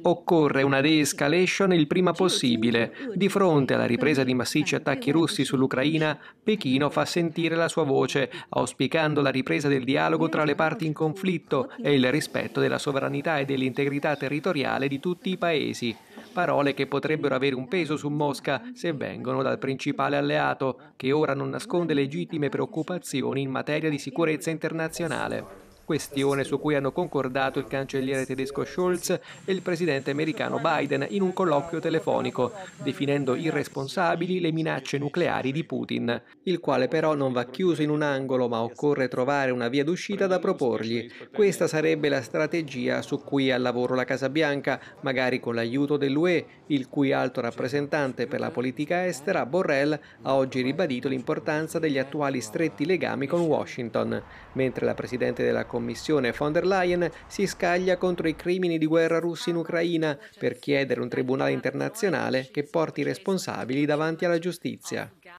Occorre una de-escalation il prima possibile. Di fronte alla ripresa di massicci attacchi russi sull'Ucraina, Pechino fa sentire la sua voce, auspicando la ripresa del dialogo tra le parti in conflitto e il rispetto della sovranità e dell'integrità territoriale di tutti i paesi. Parole che potrebbero avere un peso su Mosca se vengono dal principale alleato, che ora non nasconde legittime preoccupazioni in materia di sicurezza internazionale. Questione su cui hanno concordato il cancelliere tedesco Scholz e il presidente americano Biden in un colloquio telefonico, definendo irresponsabili le minacce nucleari di Putin, il quale però non va chiuso in un angolo, ma occorre trovare una via d'uscita da proporgli. Questa sarebbe la strategia su cui è al lavoro la Casa Bianca, magari con l'aiuto dell'UE, il cui alto rappresentante per la politica estera, Borrell, ha oggi ribadito l'importanza degli attuali stretti legami con Washington, mentre la presidente della Commissione von der Leyen si scaglia contro i crimini di guerra russi in Ucraina per chiedere un tribunale internazionale che porti i responsabili davanti alla giustizia.